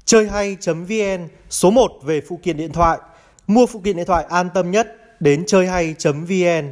Chơi hay.vn, số 1 về phụ kiện điện thoại. Mua phụ kiện điện thoại an tâm nhất, đến chơi hay.vn.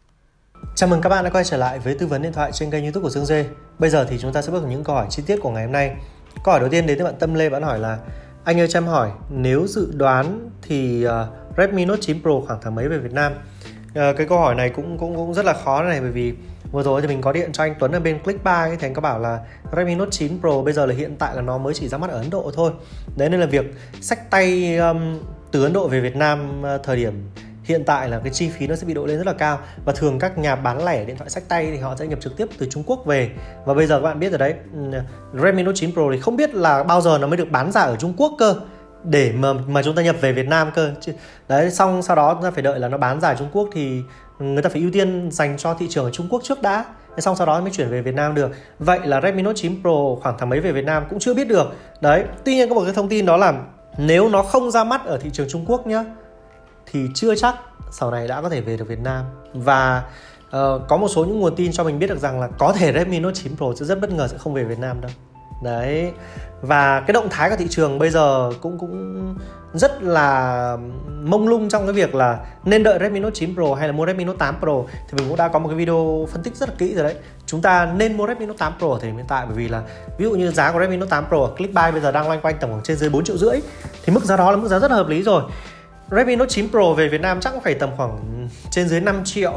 Chào mừng các bạn đã quay trở lại với tư vấn điện thoại trên kênh YouTube của Dương Dê. Bây giờ thì chúng ta sẽ bước vào những câu hỏi chi tiết của ngày hôm nay. Câu hỏi đầu tiên đến từ bạn Tâm Lê. Bạn hỏi là: anh ơi cho em hỏi, nếu dự đoán thì Redmi Note 9 Pro khoảng tháng mấy về Việt Nam? Cái câu hỏi này cũng rất là khó này, bởi vì vừa rồi thì mình có điện cho anh Tuấn ở bên Clickbuy ấy, thì anh có bảo là Redmi Note 9 Pro bây giờ là hiện tại là nó mới chỉ ra mắt ở Ấn Độ thôi. Đấy, nên là việc xách tay từ Ấn Độ về Việt Nam thời điểm hiện tại là cái chi phí nó sẽ bị đội lên rất là cao. Và thường các nhà bán lẻ điện thoại xách tay thì họ sẽ nhập trực tiếp từ Trung Quốc về. Và bây giờ các bạn biết rồi đấy, Redmi Note 9 Pro thì không biết là bao giờ nó mới được bán ra ở Trung Quốc cơ, để mà chúng ta nhập về Việt Nam cơ. Đấy, xong sau đó chúng ta phải đợi là nó bán ra ở Trung Quốc thì người ta phải ưu tiên dành cho thị trường ở Trung Quốc trước đã, xong sau đó mới chuyển về Việt Nam được. Vậy là Redmi Note 9 Pro khoảng tháng mấy về Việt Nam cũng chưa biết được. Đấy, tuy nhiên có một cái thông tin đó là nếu nó không ra mắt ở thị trường Trung Quốc nhá, thì chưa chắc sau này đã có thể về được Việt Nam. Và có một số những nguồn tin cho mình biết được rằng là có thể Redmi Note 9 Pro sẽ rất bất ngờ sẽ không về Việt Nam đâu. Đấy, và cái động thái của thị trường bây giờ cũng rất là mông lung trong cái việc là nên đợi Redmi Note 9 Pro hay là mua Redmi Note 8 Pro. Thì mình cũng đã có một cái video phân tích rất là kỹ rồi đấy. Chúng ta nên mua Redmi Note 8 Pro ở thời điểm hiện tại, bởi vì là ví dụ như giá của Redmi Note 8 Pro ở Clickbuy bây giờ đang loanh quanh tầm khoảng trên dưới 4,5 triệu, thì mức giá đó là mức giá rất là hợp lý rồi. Redmi Note 9 Pro về Việt Nam chắc cũng phải tầm khoảng trên dưới 5 triệu.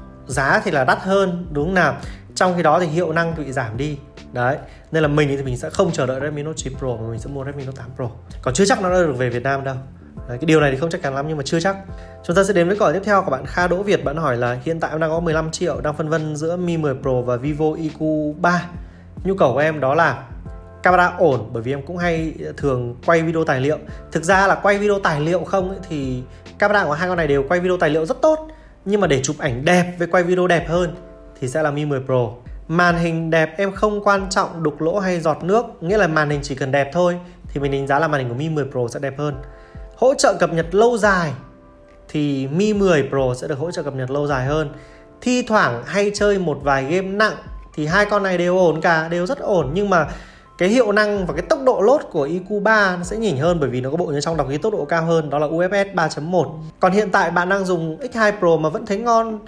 Giá thì là đắt hơn, đúng không nào? Trong khi đó thì hiệu năng bị giảm đi. Đấy, nên là mình thì mình sẽ không chờ đợi Redmi Note 9 Pro mà mình sẽ mua Redmi Note 8 Pro. Còn chưa chắc nó đã được về Việt Nam đâu. Đấy, cái điều này thì không chắc chắn lắm nhưng mà chưa chắc. Chúng ta sẽ đến với câu hỏi tiếp theo của bạn Kha Đỗ Việt. Bạn hỏi là hiện tại em đang có 15 triệu, đang phân vân giữa Mi 10 Pro và Vivo EQ3. Nhu cầu của em đó là camera ổn, bởi vì em cũng hay thường quay video tài liệu. Thực ra là quay video tài liệu không ấy, thì camera của hai con này đều quay video tài liệu rất tốt. Nhưng mà để chụp ảnh đẹp với quay video đẹp hơn thì sẽ là Mi 10 Pro. Màn hình đẹp em không quan trọng đục lỗ hay giọt nước, nghĩa là màn hình chỉ cần đẹp thôi, thì mình đánh giá là màn hình của Mi 10 Pro sẽ đẹp hơn. Hỗ trợ cập nhật lâu dài thì Mi 10 Pro sẽ được hỗ trợ cập nhật lâu dài hơn. Thi thoảng hay chơi một vài game nặng thì hai con này đều ổn cả, đều rất ổn. Nhưng mà cái hiệu năng và cái tốc độ load của EQ3 nó sẽ nhỉnh hơn, bởi vì nó có bộ nhớ trong đọc ký tốc độ cao hơn, đó là UFS 3.1. Còn hiện tại bạn đang dùng X2 Pro mà vẫn thấy ngon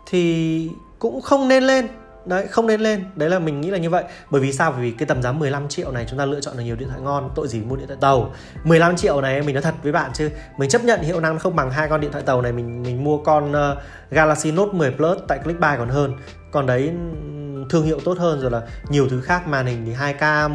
thì cũng không nên lên. Đấy, không nên lên. Đấy là mình nghĩ là như vậy. Bởi vì sao? Bởi vì cái tầm giá 15 triệu này chúng ta lựa chọn được nhiều điện thoại ngon. Tội gì mua điện thoại tàu. 15 triệu này mình nói thật với bạn chứ, mình chấp nhận hiệu năng không bằng hai con điện thoại tàu này. Mình mua con Galaxy Note 10 Plus tại Clickbuy còn hơn. Còn đấy thương hiệu tốt hơn, rồi là nhiều thứ khác. Màn hình thì 2K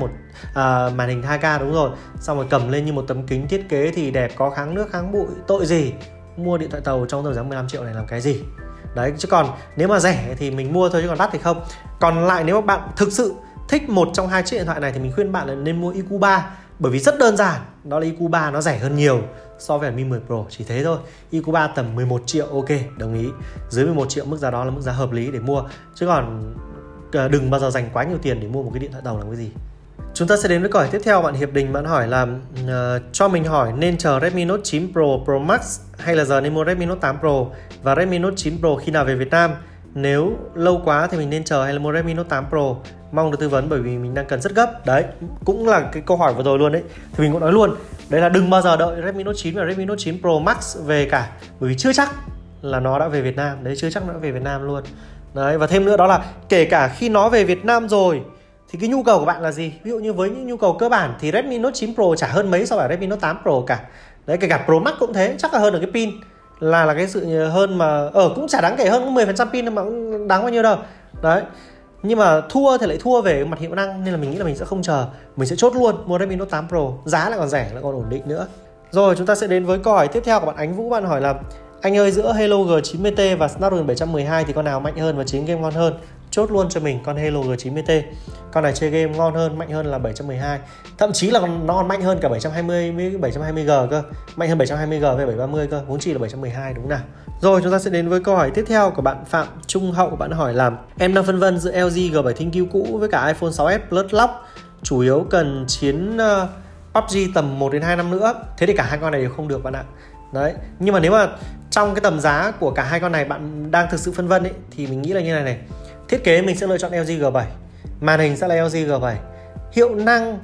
màn hình 2K đúng rồi. Xong rồi cầm lên như một tấm kính thiết kế thì đẹp, có kháng nước kháng bụi. Tội gì mua điện thoại tàu trong tầm giá 15 triệu này làm cái gì. Đấy, chứ còn nếu mà rẻ thì mình mua thôi, chứ còn đắt thì không. Còn lại nếu mà bạn thực sự thích một trong hai chiếc điện thoại này thì mình khuyên bạn là nên mua EQ3. Bởi vì rất đơn giản, đó là EQ3 nó rẻ hơn nhiều so với Mi 10 Pro, chỉ thế thôi. EQ3 tầm 11 triệu ok, đồng ý. Dưới 11 triệu mức giá đó là mức giá hợp lý để mua. Chứ còn đừng bao giờ dành quá nhiều tiền để mua một cái điện thoại tàu làm cái gì. Chúng ta sẽ đến với câu hỏi tiếp theo. Bạn Hiệp Đình bạn hỏi là cho mình hỏi nên chờ Redmi Note 9 Pro, Pro Max hay là giờ nên mua Redmi Note 8 Pro, và Redmi Note 9 Pro khi nào về Việt Nam? Nếu lâu quá thì mình nên chờ hay là mua Redmi Note 8 Pro? Mong được tư vấn bởi vì mình đang cần rất gấp. Đấy, cũng là cái câu hỏi vừa rồi luôn đấy. Thì mình cũng nói luôn, đấy là đừng bao giờ đợi Redmi Note 9 và Redmi Note 9 Pro Max về cả, bởi vì chưa chắc là nó đã về Việt Nam. Đấy, chưa chắc nó đã về Việt Nam luôn. Đấy, và thêm nữa đó là kể cả khi nó về Việt Nam rồi thì cái nhu cầu của bạn là gì? Ví dụ như với những nhu cầu cơ bản thì Redmi Note 9 Pro chả hơn mấy so với Redmi Note 8 Pro cả. Đấy, kể cả Pro Max cũng thế, chắc là hơn ở cái pin, là cái sự hơn mà cũng chả đáng kể hơn, có 10% pin mà cũng đáng bao nhiêu đâu. Đấy. Nhưng mà thua thì lại thua về mặt hiệu năng, nên là mình nghĩ là mình sẽ không chờ, mình sẽ chốt luôn mua Redmi Note 8 Pro, giá lại còn rẻ, lại còn ổn định nữa. Rồi, chúng ta sẽ đến với câu hỏi tiếp theo của bạn Ánh Vũ. Bạn hỏi là anh ơi, giữa Hello G90T và Snapdragon 712 thì con nào mạnh hơn và chiến game ngon hơn? Chốt luôn cho mình con Hello G90T. Con này chơi game ngon hơn, mạnh hơn là 712. Thậm chí là nó còn mạnh hơn cả 720 với 720G cơ. Mạnh hơn 720G với 730 cơ. Vốn chỉ là 712 đúng nào. Rồi, chúng ta sẽ đến với câu hỏi tiếp theo của bạn Phạm Trung Hậu. Bạn hỏi là em đang phân vân giữa LG G7 ThinQ cũ với cả iPhone 6s Plus Lock. Chủ yếu cần chiến PUBG tầm 1 đến 2 năm nữa. Thế thì cả hai con này đều không được bạn ạ. Đấy, nhưng mà nếu mà trong cái tầm giá của cả hai con này bạn đang thực sự phân vân ấy, thì mình nghĩ là như này. Thiết kế mình sẽ lựa chọn LG G7, màn hình sẽ là LG G7, hiệu năng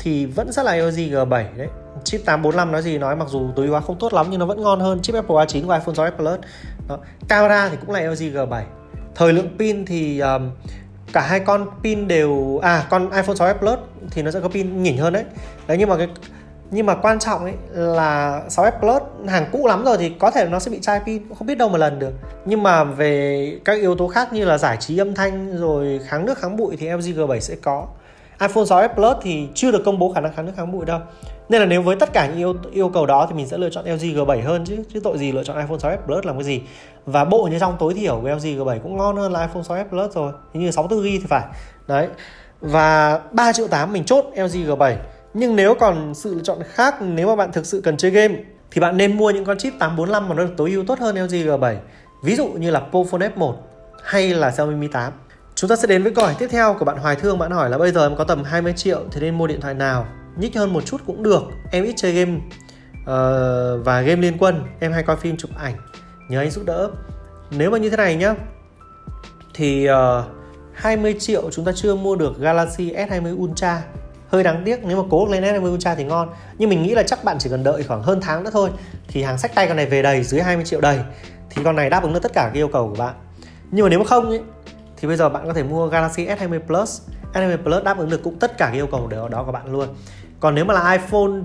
thì vẫn rất là LG G7 đấy. Chip 845 nói gì nói, mặc dù tối ưu hóa không tốt lắm nhưng nó vẫn ngon hơn chip Apple A9 của iPhone 6s Plus. Đó. Camera thì cũng là LG G7. Thời lượng pin thì cả hai con pin đều con iPhone 6s Plus thì nó sẽ có pin nhỉnh hơn đấy. Nhưng mà quan trọng ấy là 6s Plus hàng cũ lắm rồi thì có thể nó sẽ bị chai pin, không biết đâu mà lần được. Nhưng mà về các yếu tố khác như là giải trí âm thanh rồi kháng nước kháng bụi thì LG G7 sẽ có. iPhone 6s Plus thì chưa được công bố khả năng kháng nước kháng bụi đâu. Nên là nếu với tất cả những yêu cầu đó thì mình sẽ lựa chọn LG G7 hơn chứ tội gì lựa chọn iPhone 6s Plus làm cái gì. Và bộ nhớ trong tối thiểu của LG G7 cũng ngon hơn là iPhone 6s Plus rồi, hình như 64GB thì phải. Đấy. Và 3,8 triệu mình chốt LG G7. Nhưng nếu còn sự lựa chọn khác, nếu mà bạn thực sự cần chơi game thì bạn nên mua những con chip 845 mà nó được tối ưu tốt hơn LG G7. Ví dụ như là Pocophone F1 hay là Xiaomi Mi 8. Chúng ta sẽ đến với câu hỏi tiếp theo của bạn Hoài Thương. Bạn hỏi là bây giờ em có tầm 20 triệu thì nên mua điện thoại nào? Nhích hơn một chút cũng được. Em ít chơi game và game liên quân. Em hay coi phim chụp ảnh, nhờ anh giúp đỡ. Nếu mà như thế này nhá, thì 20 triệu chúng ta chưa mua được Galaxy S20 Ultra. Hơi đáng tiếc, nếu mà cố lên S20 Ultra thì ngon. Nhưng mình nghĩ là chắc bạn chỉ cần đợi khoảng hơn tháng nữa thôi thì hàng xách tay con này về đầy, dưới 20 triệu đầy, thì con này đáp ứng được tất cả cái yêu cầu của bạn. Nhưng mà nếu mà không ấy, thì bây giờ bạn có thể mua Galaxy S20 Plus. S20 Plus đáp ứng được cũng tất cả cái yêu cầu đó của bạn luôn. Còn nếu mà là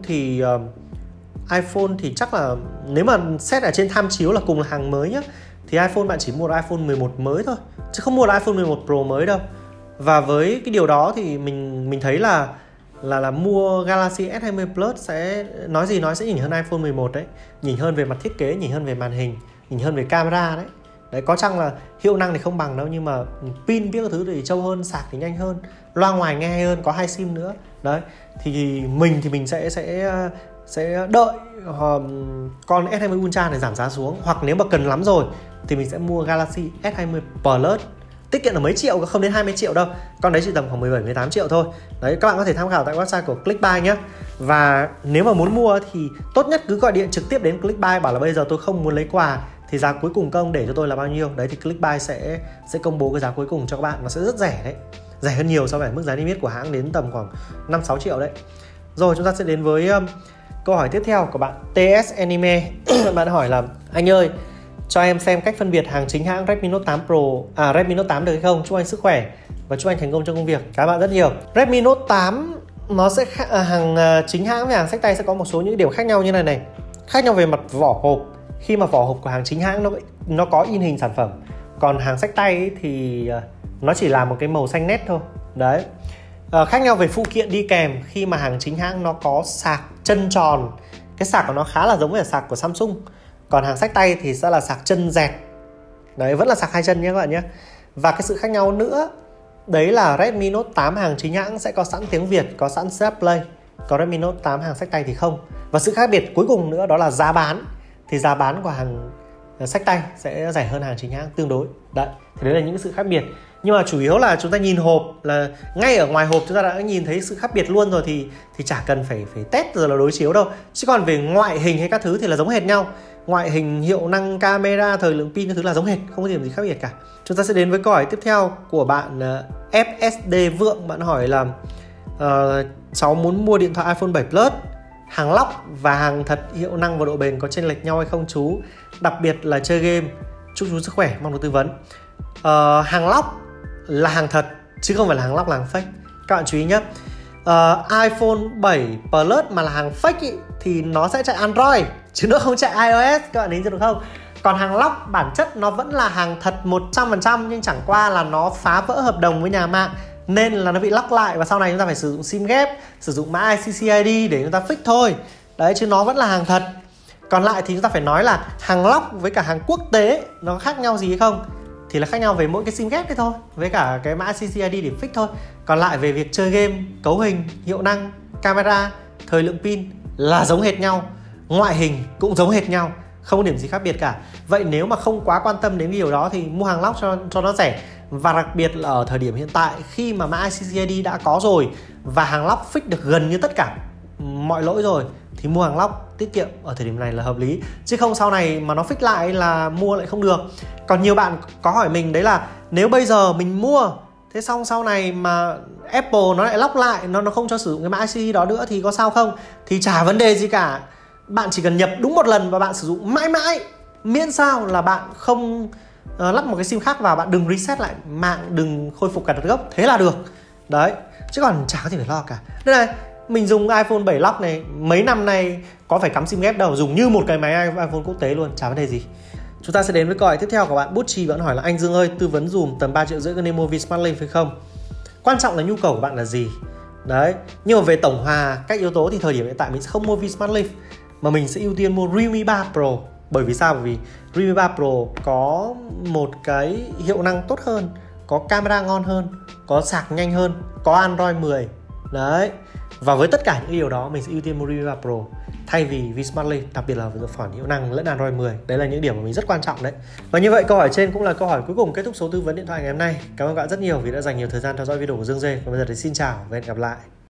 iPhone thì chắc là nếu mà xét ở trên tham chiếu là cùng là hàng mới nhá, thì iPhone bạn chỉ mua được iPhone 11 mới thôi, chứ không mua được iPhone 11 Pro mới đâu. Và với cái điều đó thì mình thấy là mua Galaxy S20 Plus sẽ sẽ nhỉnh hơn iPhone 11 đấy. Nhỉnh hơn về mặt thiết kế, nhỉnh hơn về màn hình, nhỉnh hơn về camera đấy. Đấy, có chăng là hiệu năng thì không bằng đâu, nhưng mà pin biết các thứ thì trâu hơn, sạc thì nhanh hơn, loa ngoài nghe hay hơn, có 2 sim nữa. Đấy, thì mình sẽ đợi con S20 Ultra này giảm giá xuống, hoặc nếu mà cần lắm rồi thì mình sẽ mua Galaxy S20 Plus. Tiết kiệm là mấy triệu, không đến 20 triệu đâu. Con đấy chỉ tầm khoảng 17-18 triệu thôi. Đấy, các bạn có thể tham khảo tại website của Clickbuy nhé. Và nếu mà muốn mua thì tốt nhất cứ gọi điện trực tiếp đến Clickbuy, bảo là bây giờ tôi không muốn lấy quà thì giá cuối cùng công để cho tôi là bao nhiêu. Đấy thì Clickbuy sẽ công bố cái giá cuối cùng cho các bạn. Nó sẽ rất rẻ đấy, rẻ hơn nhiều so với mức giá niêm yết của hãng, đến tầm khoảng 5-6 triệu đấy. Rồi chúng ta sẽ đến với câu hỏi tiếp theo của bạn TS Anime. Bạn hỏi là anh ơi, cho em xem cách phân biệt hàng chính hãng Redmi Note 8 Pro, Redmi Note 8 được hay không? Chúc anh sức khỏe và chúc anh thành công trong công việc. Cảm ơn bạn rất nhiều. Redmi Note 8 nó sẽ hàng chính hãng với hàng xách tay sẽ có một số những điểm khác nhau như này. Khác nhau về mặt vỏ hộp. Khi mà vỏ hộp của hàng chính hãng nó có in hình sản phẩm, còn hàng xách tay ấy thì nó chỉ là một cái màu xanh nét thôi. Đấy. Khác nhau về phụ kiện đi kèm, khi mà hàng chính hãng nó có sạc chân tròn, cái sạc của nó khá là giống với sạc của Samsung. Còn hàng xách tay thì sẽ là sạc chân dẹt. Đấy, vẫn là sạc 2 chân nhé các bạn nhé. Và cái sự khác nhau nữa, đấy là Redmi Note 8 hàng chính hãng sẽ có sẵn tiếng Việt, có sẵn CH Play. Còn Redmi Note 8 hàng xách tay thì không. Và sự khác biệt cuối cùng nữa đó là giá bán. Thì giá bán của hàng xách tay sẽ rẻ hơn hàng chính hãng tương đối. Đấy, thì đấy là những sự khác biệt. Nhưng mà chủ yếu là chúng ta nhìn hộp, là ngay ở ngoài hộp chúng ta đã nhìn thấy sự khác biệt luôn rồi, thì chả cần phải test rồi là đối chiếu đâu. Chứ còn về ngoại hình hay các thứ thì là giống hệt nhau. Ngoại hình, hiệu năng, camera, thời lượng pin các thứ là giống hệt, không có điểm gì khác biệt cả. Chúng ta sẽ đến với câu hỏi tiếp theo của bạn FSD Vượng. Bạn hỏi là cháu muốn mua điện thoại iPhone 7 Plus, hàng lóc và hàng thật, hiệu năng và độ bền có chênh lệch nhau hay không chú? Đặc biệt là chơi game. Chúc chú sức khỏe, mong được tư vấn. Hàng lóc là hàng thật chứ không phải là hàng lóc là hàng fake. Các bạn chú ý nhé. iPhone 7 Plus mà là hàng fake ý, thì nó sẽ chạy Android chứ nó không chạy iOS, các bạn thấy được không? Còn hàng lóc bản chất nó vẫn là hàng thật 100%, nhưng chẳng qua là nó phá vỡ hợp đồng với nhà mạng nên là nó bị lock lại, và sau này chúng ta phải sử dụng sim ghép, sử dụng mã ICCID để chúng ta fix thôi. Đấy, chứ nó vẫn là hàng thật. Còn lại thì chúng ta phải nói là hàng lóc với cả hàng quốc tế nó khác nhau gì hay không? Thì là khác nhau về mỗi cái sim ghép đấy thôi, với cả cái mã CCID để fix thôi. Còn lại về việc chơi game, cấu hình, hiệu năng, camera, thời lượng pin là giống hệt nhau. Ngoại hình cũng giống hệt nhau, không có điểm gì khác biệt cả. Vậy nếu mà không quá quan tâm đến điều đó thì mua hàng lóc cho nó rẻ. Và đặc biệt là ở thời điểm hiện tại, khi mà mã ICCID đã có rồi và hàng lóc fix được gần như tất cả mọi lỗi rồi, thì mua hàng lóc tiết kiệm ở thời điểm này là hợp lý. Chứ không sau này mà nó fix lại là mua lại không được. Còn nhiều bạn có hỏi mình đấy là nếu bây giờ mình mua Thế xong sau này mà Apple nó lại lock lại, nó không cho sử dụng cái mã ICD đó nữa thì có sao không? Thì chả vấn đề gì cả. Bạn chỉ cần nhập đúng một lần và bạn sử dụng mãi mãi, miễn sao là bạn không lắp một cái sim khác vào, bạn đừng reset lại mạng, đừng khôi phục cả đợt gốc, thế là được. Đấy, chứ còn chả có gì phải lo cả. Đây này, mình dùng iPhone 7 lock này mấy năm nay có phải cắm sim ghép đâu, dùng như một cái máy iPhone quốc tế luôn, chả vấn đề gì. Chúng ta sẽ đến với câu hỏi tiếp theo của bạn Butchie. Bạn hỏi là anh Dương ơi, tư vấn dùm tầm 3,5 triệu có nên mua VSmartLink hay không? Quan trọng là nhu cầu của bạn là gì. Đấy, nhưng mà về tổng hòa các yếu tố thì thời điểm hiện tại mình sẽ không mua VSmartLink, mà mình sẽ ưu tiên mua Realme 3 Pro. Bởi vì sao? Bởi vì Realme 3 Pro có một cái hiệu năng tốt hơn, có camera ngon hơn, có sạc nhanh hơn, có Android 10. Đấy, và với tất cả những điều đó mình sẽ ưu tiên mua Realme 3 Pro thay vì VSmartLink, đặc biệt là về khoản hiệu năng lẫn Android 10. Đấy là những điểm mà mình rất quan trọng đấy. Và như vậy câu hỏi trên cũng là câu hỏi cuối cùng kết thúc số tư vấn điện thoại ngày hôm nay. Cảm ơn các bạn rất nhiều vì đã dành nhiều thời gian theo dõi video của Dương Dê. Và bây giờ thì xin chào và hẹn gặp lại.